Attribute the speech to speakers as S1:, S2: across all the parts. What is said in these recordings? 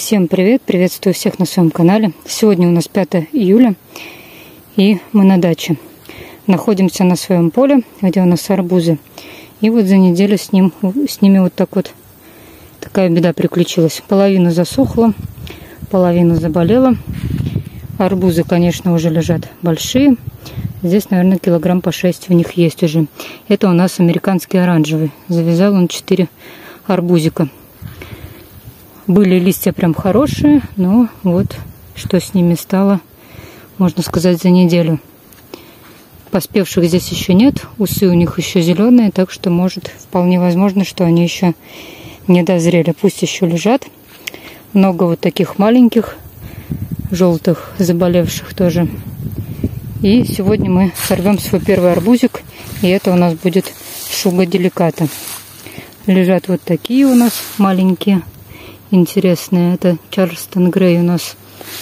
S1: Всем привет! Приветствую всех на своем канале. Сегодня у нас 5 июля, и мы на даче. Находимся на своем поле, где у нас арбузы. И вот за неделю с ними вот такая беда приключилась. Половина засохла, половина заболела. Арбузы, конечно, уже лежат большие. Здесь, наверное, килограмм по 6 в них есть уже. Это у нас американский оранжевый. Завязал он 4 арбузика. Были листья прям хорошие, но вот что с ними стало, можно сказать, за неделю. Поспевших здесь еще нет, усы у них еще зеленые, так что вполне возможно, что они еще не дозрели. Пусть еще лежат. Много вот таких маленьких, желтых, заболевших тоже. И сегодня мы сорвем свой первый арбузик, и это у нас будет шуга деликата. Лежат вот такие у нас маленькие. Интересные. Это Чарльстон Грей у нас.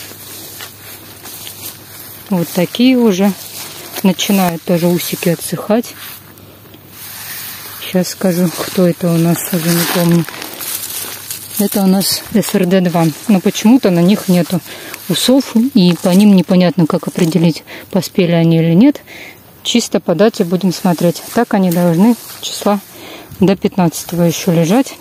S1: Вот такие уже. Начинают тоже усики отсыхать. Сейчас скажу, кто это у нас, уже не помню. Это у нас СРД-2. Но почему-то на них нету усов, и по ним непонятно, как определить, поспели они или нет. Чисто по дате будем смотреть. Так они должны числа до 15 еще лежать.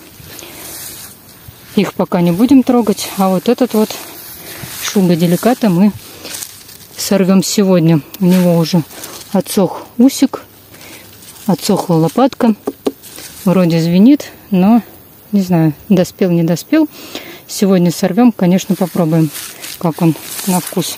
S1: Их пока не будем трогать. А вот этот вот шуга деликата мы сорвем сегодня. У него уже отсох усик, отсохла лопатка. Вроде звенит, но не знаю, доспел, не доспел. Сегодня сорвем, конечно, попробуем, как он на вкус.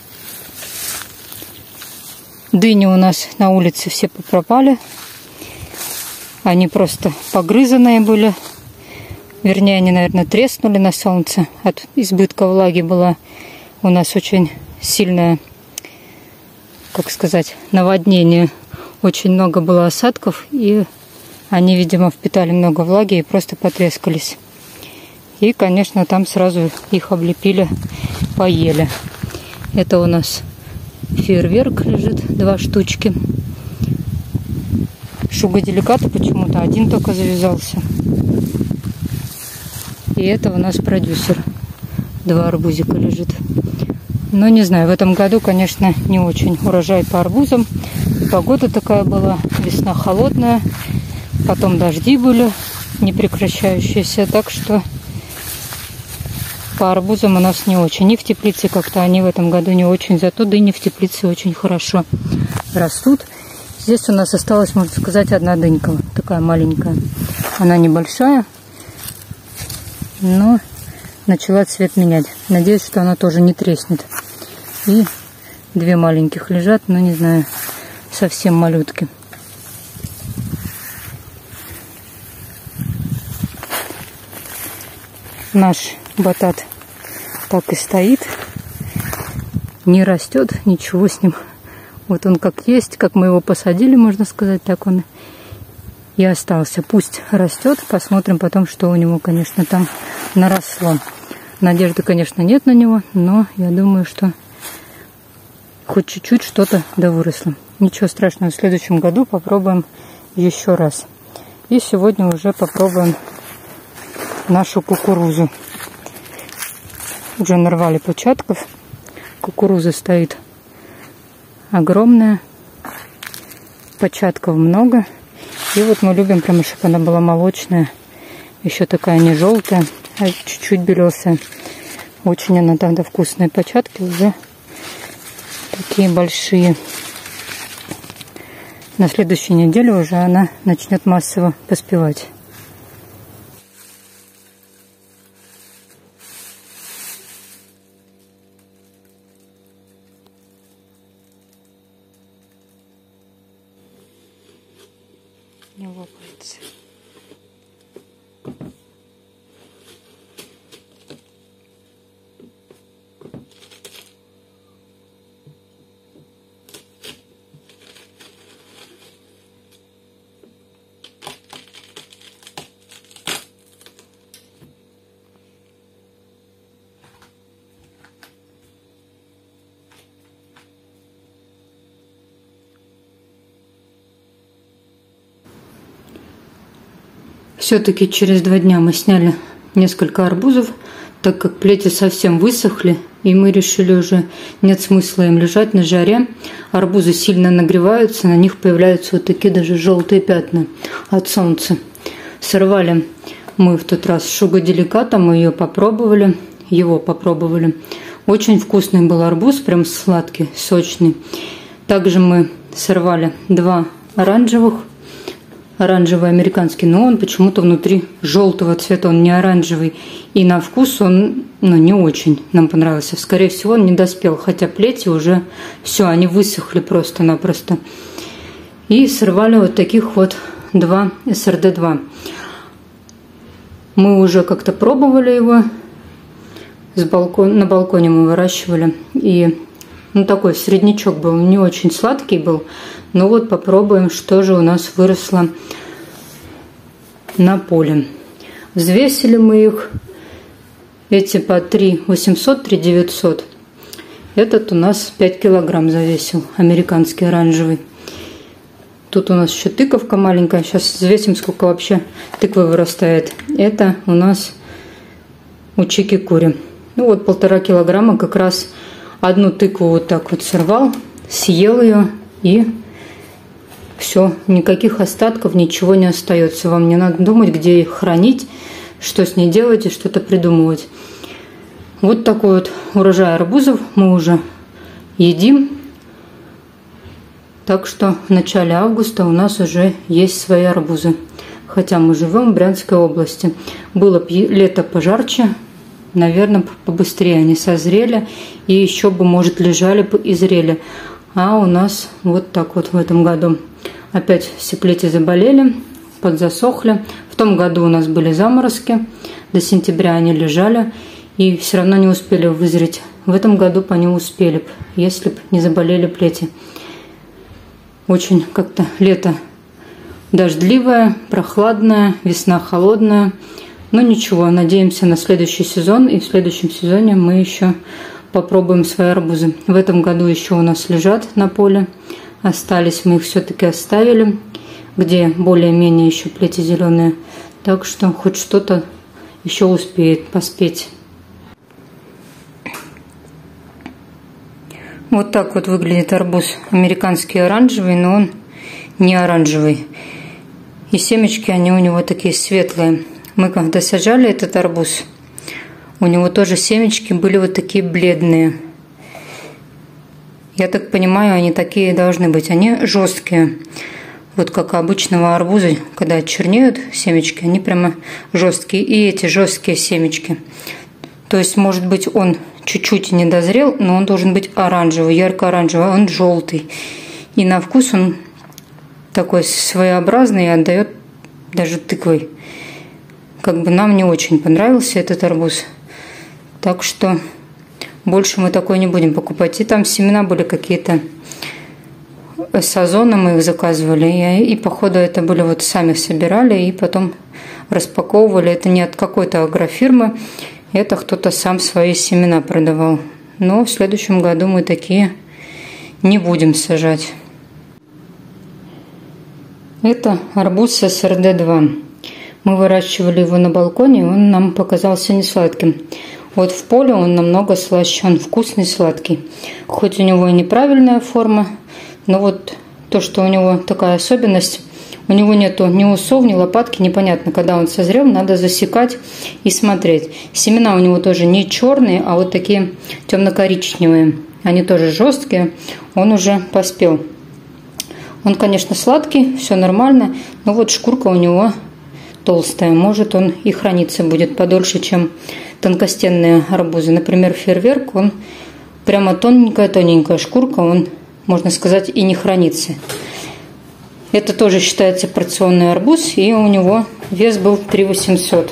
S1: Дыни у нас на улице все пропали. Они просто погрызанные были. Вернее, они, наверное, треснули на солнце. От избытка влаги было у нас очень сильное, как сказать, наводнение. Очень много было осадков, и они, видимо, впитали много влаги и просто потрескались. И, конечно, там сразу их облепили, поели. Это у нас фейерверк лежит, 2 штучки. Шуга деликата почему-то один только завязался. И это у нас продюсер. 2 арбузика лежит. Но не знаю, в этом году, конечно, не очень урожай по арбузам. Погода такая была, весна холодная. Потом дожди были непрекращающиеся. Так что по арбузам у нас не очень. И в теплице как-то они в этом году не очень. Зато дыни в теплице очень хорошо растут. Здесь у нас осталась, можно сказать, одна дынька. Такая маленькая. Она небольшая, но начала цвет менять. Надеюсь, что она тоже не треснет. И 2 маленьких лежат, но не знаю, совсем малютки. Наш батат так и стоит, не растет, ничего с ним. Вот он как есть, как мы его посадили, можно сказать, так он и остался. Пусть растет, посмотрим потом, что у него, конечно, там наросло. Надежды, конечно, нет на него, но я думаю, что хоть чуть-чуть что-то да выросло. Ничего страшного, в следующем году попробуем еще раз. И сегодня уже попробуем нашу кукурузу. Уже нарвали початков. Кукуруза стоит огромная. Початков много. И вот мы любим прямо, чтобы она была молочная. Еще такая не желтая, а чуть-чуть белесая. Очень она тогда вкусная. Початки уже такие большие. На следующей неделе уже она начнет массово поспевать. Не лопается. Все-таки через 2 дня мы сняли несколько арбузов, так как плети совсем высохли, и мы решили уже нет смысла им лежать на жаре. Арбузы сильно нагреваются, на них появляются вот такие даже желтые пятна от солнца. Сорвали мы в тот раз Шуга Деликата, мы его попробовали. Очень вкусный был арбуз, прям сладкий, сочный. Также мы сорвали 2 оранжевый американский, но он почему-то внутри желтого цвета, он не оранжевый. И на вкус он не очень нам понравился. Скорее всего, он не доспел, хотя плети уже все, они высохли просто-напросто. И сорвали вот таких вот 2 СРД-2. Мы уже как-то пробовали его, на балконе мы выращивали. И такой среднячок был, не очень сладкий был. Но вот попробуем, что же у нас выросло на поле. Взвесили мы их, эти по 3 800, 3 900. Этот у нас 5 килограмм завесил, американский оранжевый. Тут у нас еще тыковка маленькая. Сейчас взвесим, сколько вообще тыквы вырастает. Это у нас у чики-кури. Вот 1,5 килограмма, как раз одну тыкву вот так вот сорвал, съел ее, и все, никаких остатков, ничего не остается. Вам не надо думать, где их хранить, что с ней делать и что-то придумывать. Вот такой вот урожай арбузов мы уже едим. Так что в начале августа у нас уже есть свои арбузы. Хотя мы живем в Брянской области. Было лето пожарче, наверное, побыстрее они созрели. И еще бы, может, лежали бы и зрели. А у нас вот так вот в этом году. Опять все плети заболели, подзасохли. В том году у нас были заморозки. До сентября они лежали. И все равно не успели вызреть. В этом году бы они успели бы, если бы не заболели плети. Очень как-то лето дождливое, прохладное, весна холодная. Но ничего, надеемся на следующий сезон. И в следующем сезоне мы еще попробуем свои арбузы. В этом году еще у нас лежат на поле. Остались, мы их все-таки оставили. Где более-менее еще плети зеленые. Так что хоть что-то еще успеет поспеть. Вот так вот выглядит арбуз. Американский оранжевый, но он не оранжевый. И семечки, они у него такие светлые. Мы когда сажали этот арбуз, у него тоже семечки были вот такие бледные. Я так понимаю, они такие должны быть. Они жесткие. Вот как обычного арбуза, когда чернеют семечки, они прямо жесткие. И эти жесткие семечки. То есть, может быть, он чуть-чуть не дозрел, но он должен быть оранжевый, ярко-оранжевый, он желтый. И на вкус он такой своеобразный и отдает даже тыквой. Как бы нам не очень понравился этот арбуз. Так что больше мы такой не будем покупать. И там семена были какие-то с Озона, мы их заказывали. И походу это были вот сами собирали и потом распаковывали. Это не от какой-то агрофирмы. Это кто-то сам свои семена продавал. Но в следующем году мы такие не будем сажать. Это арбуз СРД-2. Мы выращивали его на балконе, он нам показался не сладким. Вот в поле он намного слаще, он вкусный, сладкий. Хоть у него и неправильная форма, но вот то, что у него такая особенность, у него нету ни усов, ни лопатки, непонятно, когда он созрел, надо засекать и смотреть. Семена у него тоже не черные, а вот такие темно-коричневые. Они тоже жесткие, он уже поспел. Он, конечно, сладкий, все нормально, но вот шкурка у него толстая. Может, он и храниться будет подольше, чем тонкостенные арбузы. Например, фейерверк, он прямо тоненькая шкурка, он, можно сказать, и не хранится. Это тоже считается порционный арбуз, и у него вес был 3 800.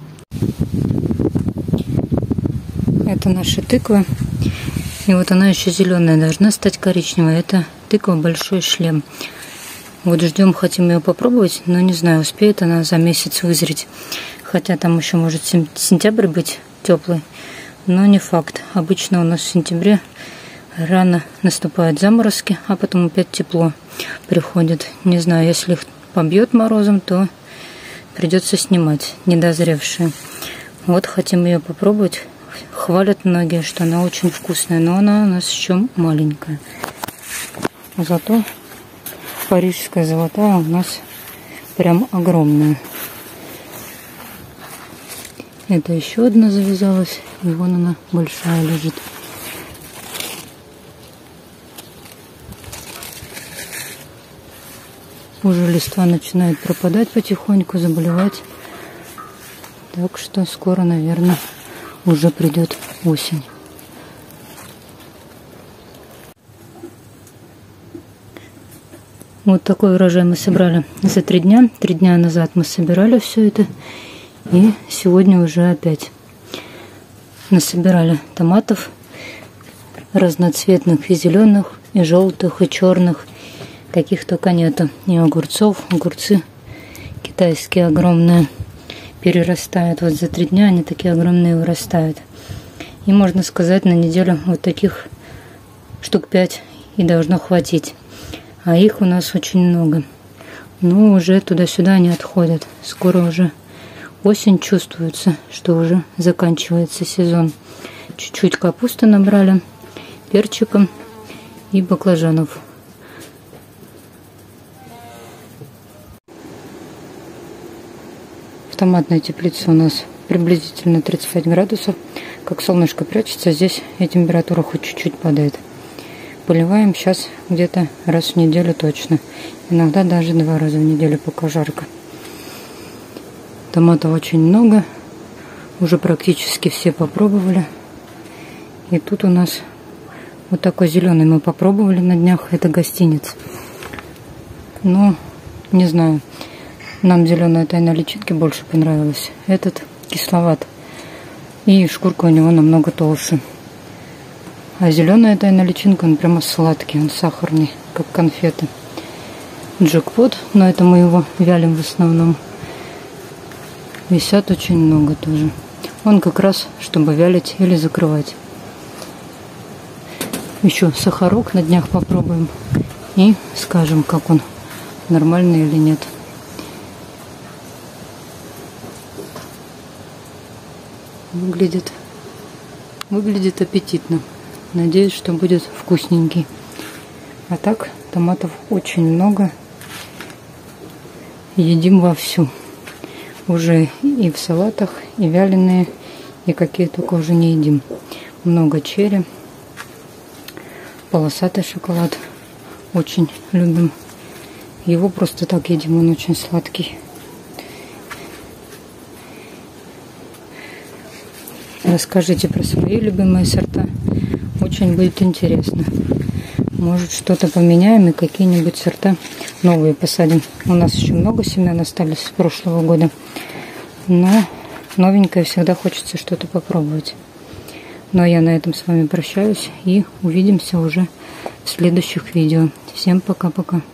S1: Это наши тыквы. И вот она еще зеленая, должна стать коричневой. Это тыква большой шлем. Вот ждем, хотим ее попробовать, но не знаю, успеет она за месяц вызреть. Хотя там еще может сентябрь быть теплый, но не факт. Обычно у нас в сентябре рано наступают заморозки, а потом опять тепло приходит. Не знаю, если их побьет морозом, то придется снимать недозревшие. Вот хотим ее попробовать. Хвалят многие, что она очень вкусная, но она у нас еще маленькая. Зато парижская золотая у нас прям огромная. Это еще одна завязалась, и вон она большая лежит. Уже листва начинает пропадать потихоньку, заболевать. Так что скоро, наверное, уже придет осень. Вот такой урожай мы собрали за 3 дня. 3 дня назад мы собирали все это. И сегодня уже опять насобирали томатов разноцветных, и зеленых, и желтых, и черных. Каких только нету. И огурцов. Огурцы китайские огромные перерастают. Вот за 3 дня они такие огромные вырастают. И можно сказать, на неделю вот таких штук 5 и должно хватить. А их у нас очень много. Но уже туда-сюда они отходят. Скоро уже осень чувствуется, что уже заканчивается сезон. Чуть-чуть капусты набрали, перчиком и баклажанов. В томатной теплице у нас приблизительно 35 градусов. Как солнышко прячется, здесь и температура хоть чуть-чуть падает. Поливаем сейчас где-то раз в неделю точно. Иногда даже 2 раза в неделю, пока жарко. Томатов очень много. Уже практически все попробовали. И тут у нас вот такой зеленый мы попробовали на днях. Это гостиниц. Но не знаю. Нам зеленая тайна личинки больше понравилась. Этот кисловат. И шкурка у него намного толще. А зеленая тайна личинка, он прямо сладкий, он сахарный, как конфеты. Джекпот, но это мы его вялим в основном. Висят очень много тоже. Он как раз, чтобы вялить или закрывать. Еще сахарок на днях попробуем. И скажем, как он, нормальный или нет. Выглядит аппетитно. Надеюсь, что будет вкусненький. А так, томатов очень много. Едим вовсю. Уже и в салатах, и вяленые, и какие только уже не едим. Много черри. Полосатый шоколад. Очень любим. Его просто так едим, он очень сладкий. Расскажите про свои любимые сорта. Очень будет интересно. Может, что-то поменяем и какие-нибудь сорта новые посадим. У нас еще много семян остались с прошлого года. Но новенькое всегда хочется что-то попробовать. Но я на этом с вами прощаюсь и увидимся уже в следующих видео. Всем пока-пока.